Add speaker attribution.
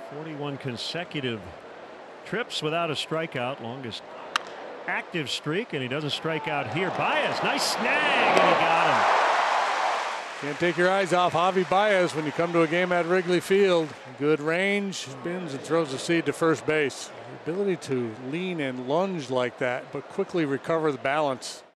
Speaker 1: 41 consecutive trips without a strikeout, longest active streak, and he doesn't strike out here. Baez, nice snag, and he got him.
Speaker 2: Can't take your eyes off Javi Baez when you come to a game at Wrigley Field. Good range, spins and throws the seed to first base. The ability to lean and lunge like that, but quickly recover the balance.